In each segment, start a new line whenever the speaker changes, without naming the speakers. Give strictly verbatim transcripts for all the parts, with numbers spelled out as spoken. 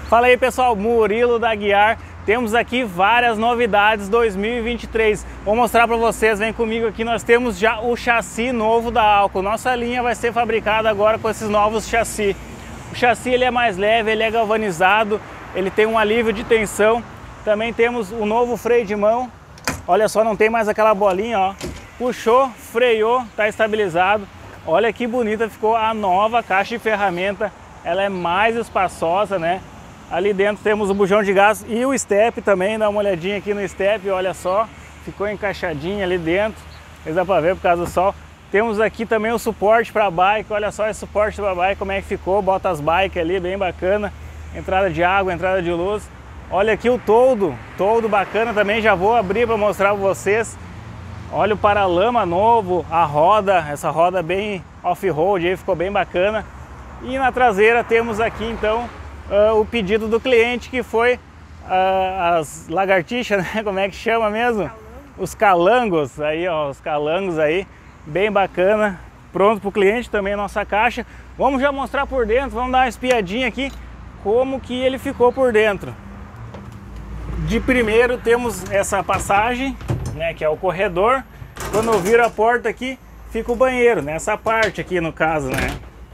Fala aí pessoal, Murilo da Aguiar. Temos aqui várias novidades dois mil e vinte e três. Vou mostrar para vocês, vem comigo aqui. Nós temos já o chassi novo da Alco. Nossa linha vai ser fabricada agora com esses novos chassi. O chassi ele é mais leve, ele é galvanizado, ele tem um alívio de tensão. Também temos o novo freio de mão. Olha só, não tem mais aquela bolinha, ó. Puxou, freou, tá estabilizado. Olha que bonita ficou a nova caixa de ferramenta. Ela é mais espaçosa, né? Ali dentro temos o bujão de gás e o step também. Dá uma olhadinha aqui no step, olha só. Ficou encaixadinho ali dentro. Mas dá pra ver por causa do sol. Temos aqui também o suporte para bike. Olha só esse suporte para bike, como é que ficou. Bota as bikes ali, bem bacana. Entrada de água, entrada de luz. Olha aqui o toldo, toldo bacana também. Já vou abrir para mostrar para vocês. Olha o paralama novo, a roda, essa roda bem off-road aí, ficou bem bacana. E na traseira temos aqui então uh, o pedido do cliente, que foi uh, as lagartixas, né? Como é que chama mesmo? Os calangos, aí ó, os calangos aí, bem bacana. Pronto para o cliente também a nossa caixa. Vamos já mostrar por dentro, vamos dar uma espiadinha aqui como que ele ficou por dentro. De primeiro temos essa passagem, né, que é o corredor. Quando eu viro a porta aqui, fica o banheiro, nessa parte aqui no caso, né?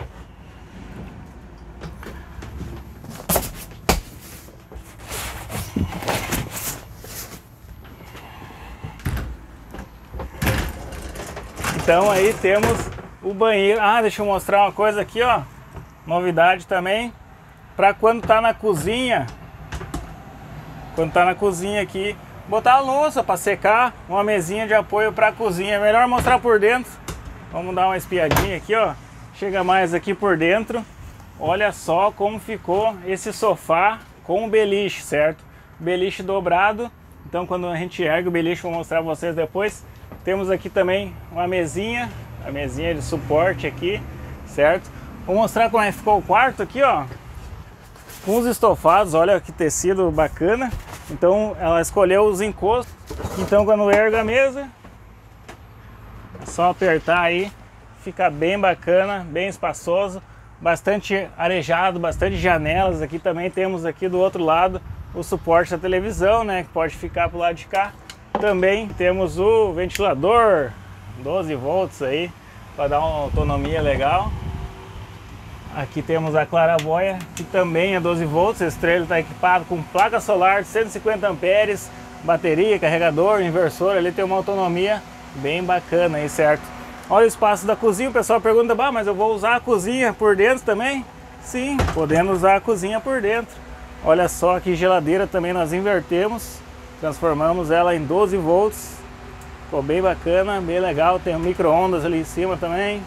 Então aí temos o banheiro. Ah, deixa eu mostrar uma coisa aqui, ó. Novidade também, para quando tá na cozinha, quando tá na cozinha aqui, botar a louça para secar, uma mesinha de apoio para a cozinha. É melhor mostrar por dentro. Vamos dar uma espiadinha aqui, ó. Chega mais aqui por dentro. Olha só como ficou esse sofá com o beliche, certo? Beliche dobrado. Então quando a gente ergue o beliche, vou mostrar para vocês depois. Temos aqui também uma mesinha, a mesinha de suporte aqui, certo? Vou mostrar como é que ficou o quarto aqui, ó. Com os estofados, olha que tecido bacana. Então ela escolheu os encostos. Então quando erga a mesa, é só apertar aí, fica bem bacana, bem espaçoso, bastante arejado, bastante janelas. Aqui também temos aqui do outro lado o suporte da televisão, né, que pode ficar pro lado de cá. Também temos o ventilador doze volts aí, para dar uma autonomia legal. Aqui temos a claraboia, que também é doze volts. Esse trailer está equipado com placa solar de cento e cinquenta amperes, bateria, carregador, inversor. Ali tem uma autonomia bem bacana aí, certo? Olha o espaço da cozinha. O pessoal pergunta, bah, mas eu vou usar a cozinha por dentro também? Sim, podemos usar a cozinha por dentro. Olha só, aqui geladeira também nós invertemos, transformamos ela em doze volts. Ficou bem bacana, bem legal. Tem um micro-ondas ali em cima também.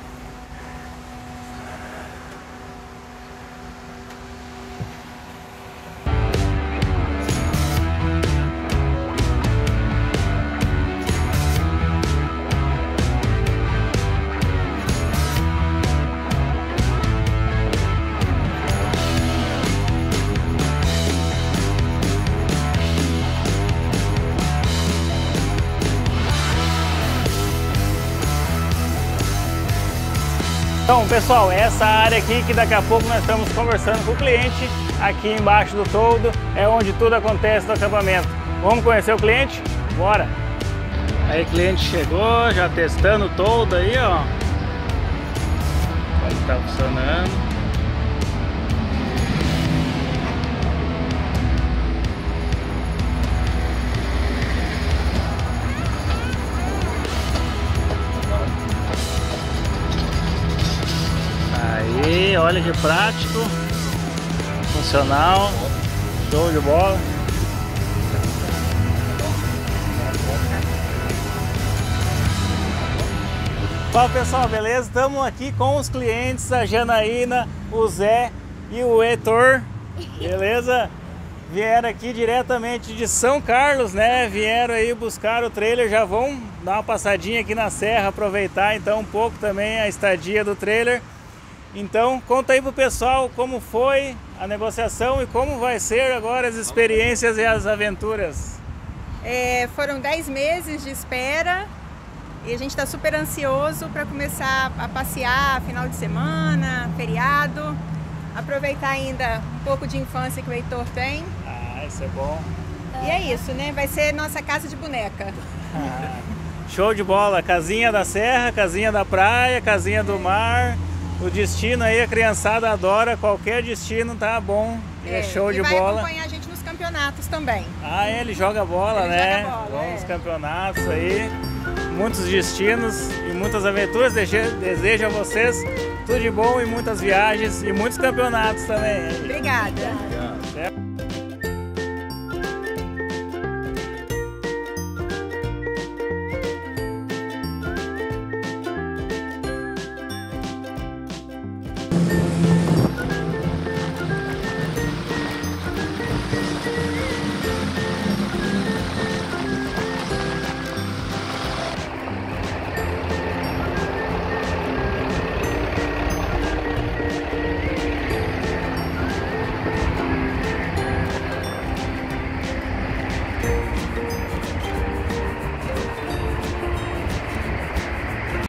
Então pessoal, essa área aqui que daqui a pouco nós estamos conversando com o cliente, aqui embaixo do toldo, é onde tudo acontece no acampamento. Vamos conhecer o cliente? Bora! Aí o cliente chegou, já testando o toldo aí, ó. Como está funcionando. Aí, olha que prático, funcional, show de bola. Fala pessoal, beleza? Estamos aqui com os clientes, a Janaína, o Zé e o Heitor, beleza? Vieram aqui diretamente de São Carlos, né? Vieram aí buscar o trailer, já vão dar uma passadinha aqui na serra, aproveitar então um pouco também a estadia do trailer. Então conta aí pro pessoal como foi a negociação e como vai ser agora as experiências e as aventuras.
É, foram dez meses de espera e a gente está super ansioso para começar a passear final de semana, feriado. aproveitar ainda um pouco de infância que o Heitor tem.
Ah, isso é bom.
E é isso, né? Vai ser nossa casa de boneca.
Ah, show de bola. Casinha da serra, casinha da praia, casinha do mar. O destino aí, a criançada adora. Qualquer destino tá bom. É, é show
e
de
vai
bola.
acompanhar a gente nos campeonatos também.
Ah, ele joga bola,
ele
né?
Joga bola,
Vamos nos
é.
campeonatos aí. Muitos destinos e muitas aventuras. Desejo a vocês tudo de bom e muitas viagens e muitos campeonatos também.
Obrigada.
Certo?